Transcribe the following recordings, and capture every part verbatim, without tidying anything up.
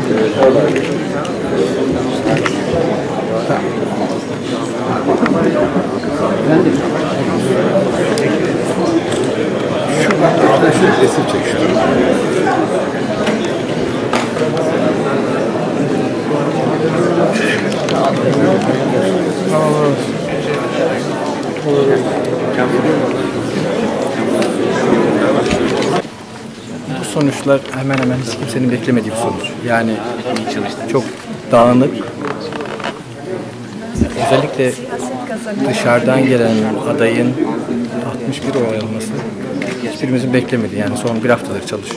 Şu resim çek şunu. Bu sonuçlar hemen hemen hiç kimsenin beklemediği bir sonuç. Yani çok dağınık. Özellikle dışarıdan gelen adayın altmış bir oy alması hiçbirimizin beklemediği. Yani son bir haftadır çalışıyor.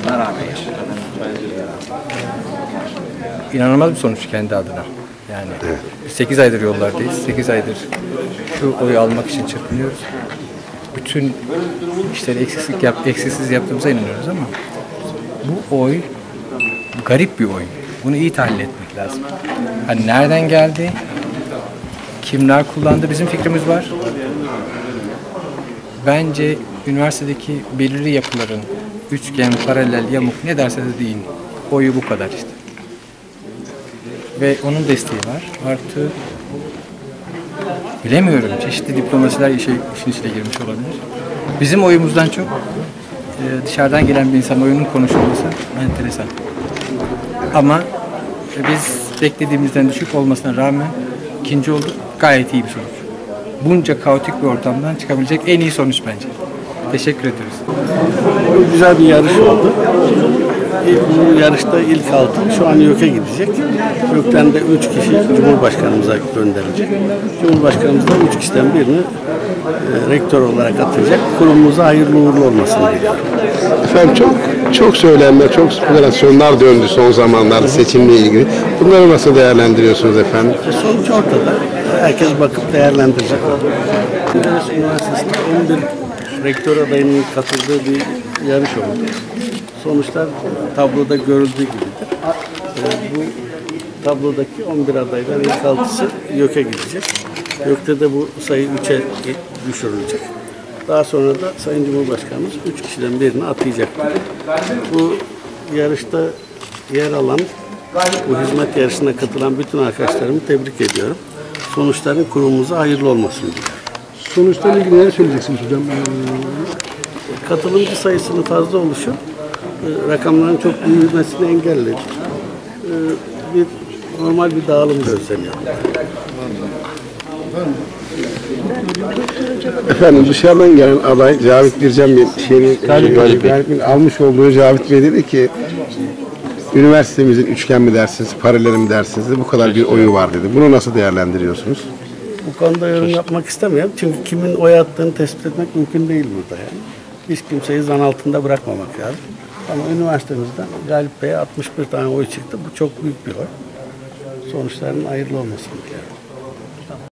İnanılmaz bir sonuç kendi adına. Yani sekiz aydır yollardayız. sekiz aydır şu oyu almak için çırpınıyoruz. Bütün işleri eksiksiz, yap, eksiksiz yaptığımıza inanıyoruz ama bu oy garip bir oy. Bunu iyi tahlil etmek lazım. Hani nereden geldi? Kimler kullandı? Bizim fikrimiz var. Bence üniversitedeki belirli yapıların üçgen, paralel, yamuk ne derseniz deyin. Oyu bu kadar işte. Ve onun desteği var. Artı bilemiyorum. Çeşitli diplomasiler işe, işin içine girmiş olabilir. Bizim oyumuzdan çok e, dışarıdan gelen bir insan oyunun konuşulması enteresan. Ama e, biz beklediğimizden düşük olmasına rağmen ikinci olduk. Gayet iyi bir sonuç. Bunca kaotik bir ortamdan çıkabilecek en iyi sonuç bence. Teşekkür ediyoruz. Güzel bir yarış oldu. Bu yarışta ilk altı şu an YÖK'e gidecek. YÖK'ten de üç kişi Cumhurbaşkanımıza gönderilecek. Cumhurbaşkanımız da üç kişiden birini e, rektör olarak atacak. Kurumumuza hayırlı uğurlu olmasını diliyorum. Efendim çok çok söylenme, çok spekülasyonlar döndü son zamanlarda seçimle ilgili. Bunları nasıl değerlendiriyorsunuz efendim? E, sonuç ortada. Herkes bakıp değerlendirecek. Üniversitesi'nde on bir rektör adayının katıldığı bir yarış oldu. Sonuçlar tabloda görüldüğü gibidir. E, bu tablodaki on bir adaydan ilk altısı YÖK'e gidecek. YÖK'te de bu sayı üçe düşürülecek. Daha sonra da Sayın Cumhurbaşkanımız üç kişiden birini atayacak. Bu yarışta yer alan, bu hizmet yarışına katılan bütün arkadaşlarımı tebrik ediyorum. Sonuçların kurumumuza hayırlı olmasını diliyorum. Sonuçlarla ilgili neler söyleyeceksiniz hocam? Katılımcı sayısının fazla oluşu rakamların çok büyümesini engelledi. Bir normal bir dağılım gözleniyor. Efendim dışarıdan gelen aday Cavit Bircan Bey şeyini Galip Bey almış olduğu Cavit Bey dedi ki üniversitemizin üçgen mi dersiniz, paralel mi dersiniz de bu kadar bir oyu var dedi. Bunu nasıl değerlendiriyorsunuz? Bu konuda yorum yapmak istemiyorum. Çünkü kimin oy attığını tespit etmek mümkün değil burada yani. Hiç kimseyi zan altında bırakmamak lazım. Ama üniversitemizden Galip Bey'e altmış bir tane oy çıktı. Bu çok büyük bir oy. Sonuçların hayırlı olmasını diliyorum.